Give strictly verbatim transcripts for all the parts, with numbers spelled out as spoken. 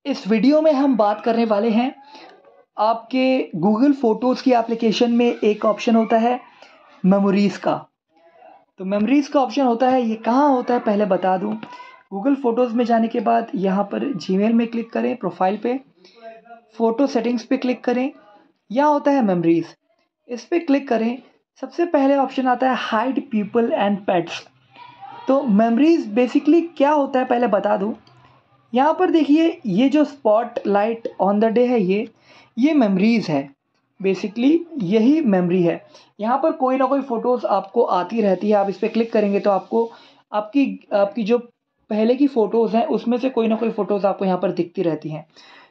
इस वीडियो में हम बात करने वाले हैं आपके गूगल फ़ोटोज़ की एप्लीकेशन में एक ऑप्शन होता है मेमोरीज़ का। तो मेमोरीज़ का ऑप्शन होता है, ये कहाँ होता है पहले बता दूँ। गूगल फ़ोटोज़ में जाने के बाद यहाँ पर जीमेल में क्लिक करें, प्रोफाइल पे, फ़ोटो सेटिंग्स पे क्लिक करें, यहाँ होता है मेमोरीज़, इस पे क्लिक करें। सबसे पहले ऑप्शन आता है हाइड पीपल एंड पेट्स। तो मेमोरीज़ बेसिकली क्या होता है पहले बता दूँ। यहाँ पर देखिए, ये जो स्पॉटलाइट ऑन द डे है, ये ये मेमोरीज़ है। बेसिकली यही मेमोरी है। यहाँ पर कोई ना कोई फ़ोटोज़ आपको आती रहती है। आप इस पे क्लिक करेंगे तो आपको आपकी आपकी जो पहले की फ़ोटोज़ हैं उसमें से कोई ना कोई फ़ोटोज़ आपको यहाँ पर दिखती रहती हैं।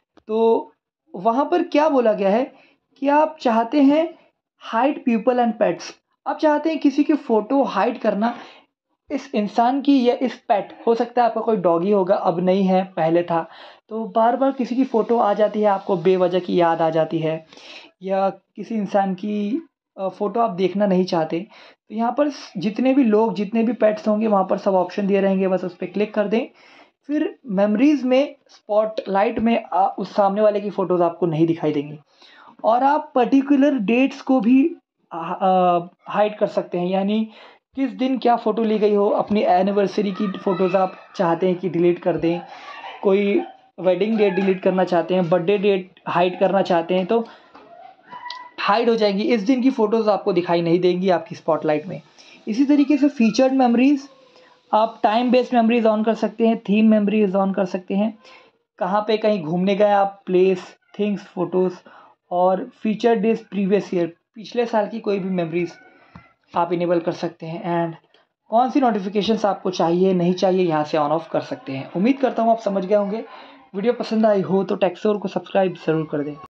तो वहाँ पर क्या बोला गया है कि आप चाहते हैं हाइड पीपल एंड पेट्स। आप चाहते हैं किसी की फ़ोटो हाइड करना, इस इंसान की या इस पेट, हो सकता है आपका कोई डॉगी होगा, अब नहीं है, पहले था। तो बार-बार किसी की फ़ोटो आ जाती है, आपको बेवजह की याद आ जाती है, या किसी इंसान की अ, फ़ोटो आप देखना नहीं चाहते। तो यहाँ पर स जितने भी लोग, जितने भी पेट्स होंगे, वहाँ पर सब ऑप्शन दिए रहेंगे, बस उस पे क्लिक कर दें। फिर मेमोरीज़ में स्पॉटलाइट में अ, उस सामने वाले की फ़ोटोज़ आपको नहीं दिखाई देंगी, और आप पर्टिकुलर डेट्स को भी अ अ, हाइड कर सकते हैं। यानी किस दिन क्या फ़ोटो ली गई हो, अपनी एनिवर्सरी की फ़ोटोज़ आप चाहते हैं कि डिलीट कर दें, कोई वेडिंग डेट डिलीट करना चाहते हैं, बर्थडे डेट हाइड करना चाहते हैं, तो हाइड हो जाएंगी। इस दिन की फ़ोटोज़ आपको दिखाई नहीं देंगी आपकी स्पॉटलाइट में। इसी तरीके से फीचर्ड मेमोरीज़, आप टाइम बेस्ड मेमोरीज़ ऑन कर सकते हैं, थीम मेमोरीज़ ऑन कर सकते हैं। कहाँ पे कहीं घूमने गए आप, प्लेस, थिंग्स, फ़ोटोज़, और फीचर डेज़ प्रीवियस ईयर, पिछले साल की कोई भी मेमोरीज़ आप इनेबल कर सकते हैं। एंड कौन सी नोटिफिकेशंस आपको चाहिए नहीं चाहिए, यहाँ से ऑन ऑफ कर सकते हैं। उम्मीद करता हूँ आप समझ गए होंगे। वीडियो पसंद आई हो तो टेक्सोर को सब्सक्राइब ज़रूर कर दें।